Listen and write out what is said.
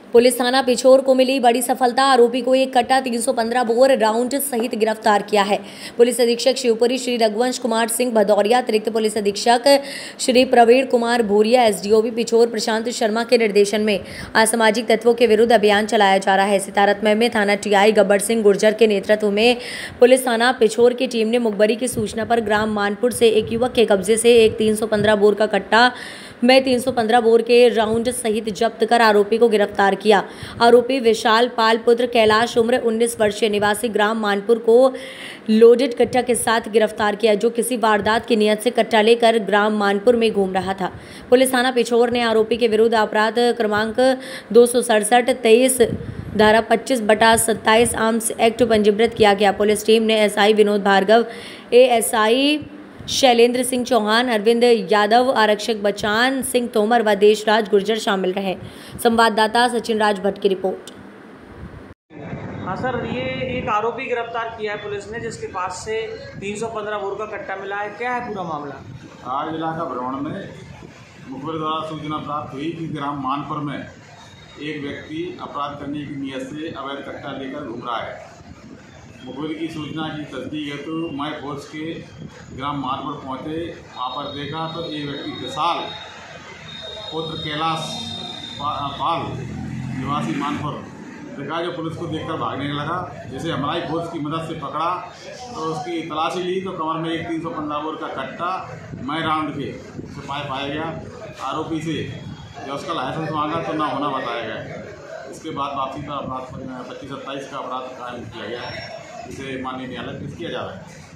Police थाना पिछोर को मिली बड़ी सफलता। आरोपी को एक कट्टा 315 बोर राउंड सहित गिरफ्तार किया है। पुलिस अधीक्षक शिवपुरी श्री रघुवंश कुमार सिंह भदौरिया, अतिरिक्त पुलिस अधीक्षक श्री प्रवीण कुमार भूरिया, एसडीओपी पिछोर प्रशांत शर्मा के निर्देशन में असामाजिक तत्वों के विरुद्ध अभियान चलाया जा रहा है। इसी तारतम्य में थाना टीआई गब्बर सिंह गुर्जर के नेतृत्व में पुलिस थाना पिछोर की टीम ने मुखबरी की सूचना पर ग्राम मानपुर से एक युवक के कब्जे से एक 315 बोर का कट्टा में 315 बोर के राउंड सहित जब्त कर आरोपी को गिरफ्तार किया। आरोपी विशाल पाल पुत्र कैलाश उम्र 19 वर्षीय निवासी ग्राम मानपुर को लोडेड कट्टा के साथ गिरफ्तार किया, जो किसी वारदात की नियत से कट्टा लेकर ग्राम मानपुर में घूम रहा था। पुलिस थाना पिछोर ने आरोपी के विरुद्ध अपराध क्रमांक 267-23 धारा 25/27 आर्म्स एक्ट पंजीबृत किया गया। पुलिस टीम ने एसआई विनोद भार्गव, एएसआई शैलेंद्र सिंह चौहान, अरविंद यादव, आरक्षक बचान सिंह तोमर व देशराज गुर्जर शामिल रहे। संवाददाता सचिन राज भट्ट की रिपोर्ट। हाँ सर, ये एक आरोपी गिरफ्तार किया है पुलिस ने, जिसके पास से 315 बोर का कट्टा मिला है। क्या है पूरा मामला? आज इलाका भ्रमण में मुखबिर द्वारा सूचना प्राप्त हुई कि ग्राम मानपुर में एक व्यक्ति अपराध करने की नियत से अवैध कट्टा लेकर घूम रहा है। मुखबिर की सूचना की तस्दीक हेतु मैं फोर्स के ग्राम मानपुर पहुँचे। वहाँ पर देखा तो एक व्यक्ति विशाल पुत्र कैलाश पाल निवासी मानपुर देखा, जो पुलिस को देखकर भागने लगा, जिसे हमारी फोर्स की मदद से पकड़ा तो उसकी तलाशी ली तो कमर में एक 315 बोर का कट्टा मैं राउंड के पाया गया। आरोपी से जब उसका लाइसेंस मांगा तो ना होना बताया गया। इसके बाद वापसी पर अपराध 25-27 का अपराध कायम किया गया, जिसे माननीय न्यायालय पेश किया जा रहा है।